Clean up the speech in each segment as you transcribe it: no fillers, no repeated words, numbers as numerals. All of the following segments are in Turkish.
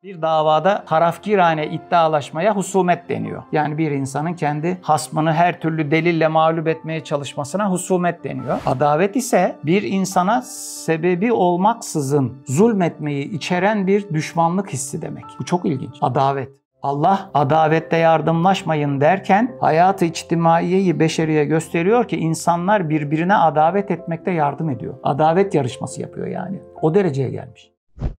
Bir davada tarafgirane iddialaşmaya husumet deniyor. Yani bir insanın kendi hasmını her türlü delille mağlup etmeye çalışmasına husumet deniyor. Adavet ise bir insana sebebi olmaksızın zulmetmeyi içeren bir düşmanlık hissi demek. Bu çok ilginç. Adavet. Allah adavette yardımlaşmayın derken hayat-ı içtimaiyeyi beşeriye gösteriyor ki insanlar birbirine adavet etmekte yardım ediyor. Adavet yarışması yapıyor yani. O dereceye gelmiş.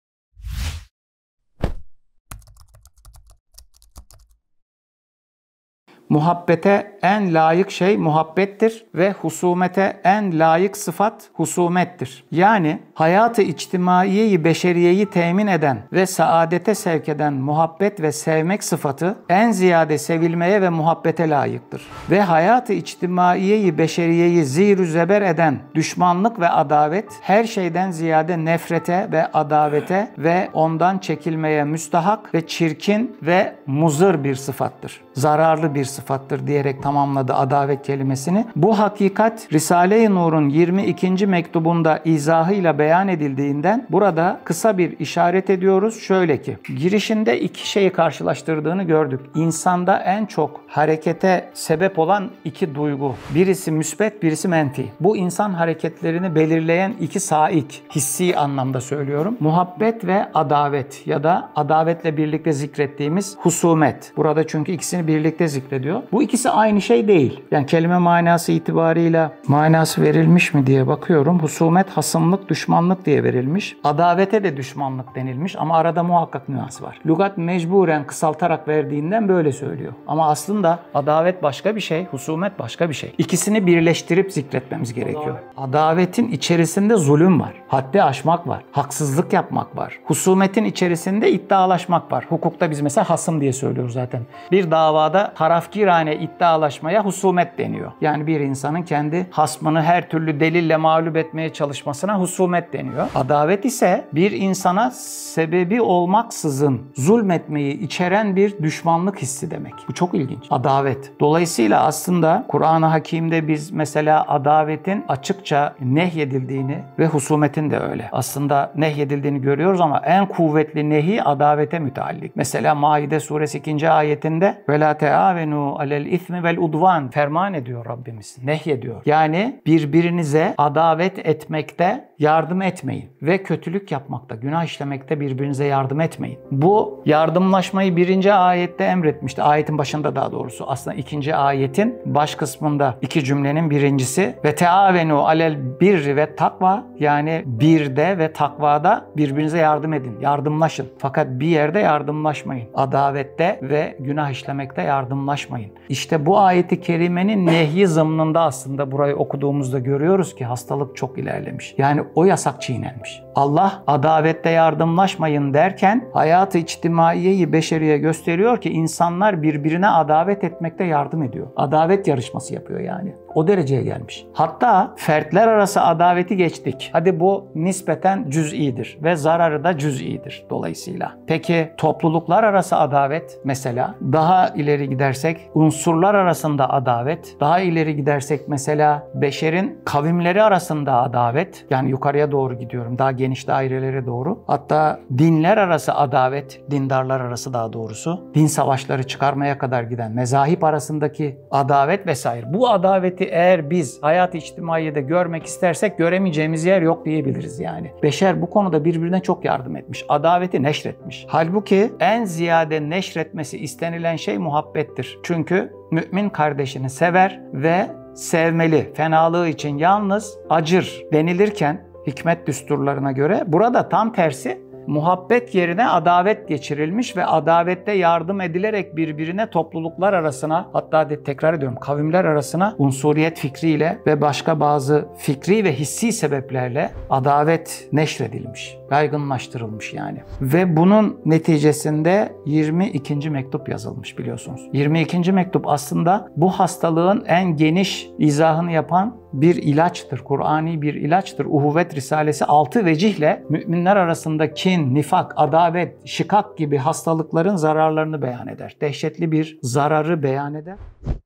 Muhabbete en layık şey muhabbettir ve husumete en layık sıfat husumettir. Yani hayat-ı içtimaiyeyi beşeriyeyi temin eden ve saadete sevk eden muhabbet ve sevmek sıfatı en ziyade sevilmeye ve muhabbete layıktır. Ve hayat-ı içtimaiyeyi beşeriyeyi zir-ü zeber eden düşmanlık ve adavet her şeyden ziyade nefrete ve adavete ve ondan çekilmeye müstahak ve çirkin ve muzır bir sıfattır. Zararlı bir sıfattır diyerek tamamladı adavet kelimesini. Bu hakikat Risale-i Nur'un 22. mektubunda izahıyla beyan edildiğinden burada kısa bir işaret ediyoruz. Şöyle ki, girişinde iki şeyi karşılaştırdığını gördük. İnsanda en çok harekete sebep olan iki duygu. Birisi müsbet, birisi menfi. Bu insan hareketlerini belirleyen iki saik, hissi anlamda söylüyorum. Muhabbet ve adavet ya da adavetle birlikte zikrettiğimiz husumet. Burada çünkü ikisini birlikte zikrediyor. Bu ikisi aynı şey değil. Yani kelime manası itibarıyla manası verilmiş mi diye bakıyorum. Husumet, hasımlık, düşmanlık diye verilmiş. Adavete de düşmanlık denilmiş ama arada muhakkak nüans var. Lügat mecburen kısaltarak verdiğinden böyle söylüyor. Ama aslında adavet başka bir şey, husumet başka bir şey. İkisini birleştirip zikretmemiz gerekiyor. Adavetin içerisinde zulüm var. Haddi aşmak var. Haksızlık yapmak var. Husumetin içerisinde iddialaşmak var. Hukukta biz mesela hasım diye söylüyoruz zaten. Bir davada tarafgirane iddialaşmaya husumet deniyor. Yani bir insanın kendi hasmını her türlü delille mağlup etmeye çalışmasına husumet deniyor. Adavet ise bir insana sebebi olmaksızın zulmetmeyi içeren bir düşmanlık hissi demek. Bu çok ilginç. Adavet. Dolayısıyla aslında Kur'an-ı Hakîm'de biz mesela adavetin açıkça nehyedildiğini ve husumetin de öyle. Aslında nehyedildiğini görüyoruz ama en kuvvetli nehi adavete müteallik. Mesela Maide suresi 2. ayetinde وَلَا تَعَاوَنُوا عَلَى الْاِثْمِ وَالْاُدْوَانِ ferman ediyor Rabbimiz. Nehyediyor. Yani birbirinize adavet etmekte yardım etmeyin ve kötülük yapmakta, günah işlemekte birbirinize yardım etmeyin. Bu yardımlaşmayı 1. ayette emretmişti. Ayetin başında daha doğrusu. Aslında 2. ayetin baş kısmında iki cümlenin birincisi ve teavenu alel birri ve takva, yani birde ve takvada birbirinize yardım edin. Yardımlaşın. Fakat bir yerde yardımlaşmayın. Adavette ve günah işlemekte yardımlaşmayın. İşte bu ayeti kerimenin nehyi zımnında aslında burayı okuduğumuzda görüyoruz ki hastalık çok ilerlemiş. Yani o yasak çiğnenmiş. Allah adavette yardımlaşmayın derken hayat-ı içtimaiyeyi beşeriye gösteriyor ki insanlar birbirine adavet etmekte yardım ediyor. Adavet yarışması yapıyor yani. O dereceye gelmiş. Hatta fertler arası adaveti geçtik. Hadi bu nispeten cüz'idir ve zararı da cüz'idir dolayısıyla. Peki topluluklar arası adavet mesela, daha ileri gidersek unsurlar arasında adavet, daha ileri gidersek mesela beşerin kavimleri arasında adavet, yani yukarıya doğru gidiyorum, daha geniş dairelere doğru. Hatta dinler arası adavet, dindarlar arası daha doğrusu, din savaşları çıkarmaya kadar giden mezahip arasındaki adavet vesaire. Bu adaveti eğer biz hayat-ı içtimaiyede görmek istersek göremeyeceğimiz yer yok diyebiliriz yani. Beşer bu konuda birbirine çok yardım etmiş. Adaveti neşretmiş. Halbuki en ziyade neşretmesi istenilen şey muhabbettir. Çünkü mümin kardeşini sever ve sevmeli. Fenalığı için yalnız acır denilirken hikmet düsturlarına göre burada tam tersi, muhabbet yerine adavet geçirilmiş ve adavette yardım edilerek birbirine topluluklar arasına, hatta tekrar ediyorum kavimler arasına unsuriyet fikriyle ve başka bazı fikri ve hissi sebeplerle adavet neşredilmiş, yaygınlaştırılmış yani. Ve bunun neticesinde 22. mektup yazılmış biliyorsunuz. 22. mektup aslında bu hastalığın en geniş izahını yapan bir ilaçtır. Kur'ani bir ilaçtır. Uhuvvet Risalesi 6 vecihle müminler arasında kin, nifak, adavet, şikak gibi hastalıkların zararlarını beyan eder. Dehşetli bir zararı beyan eder.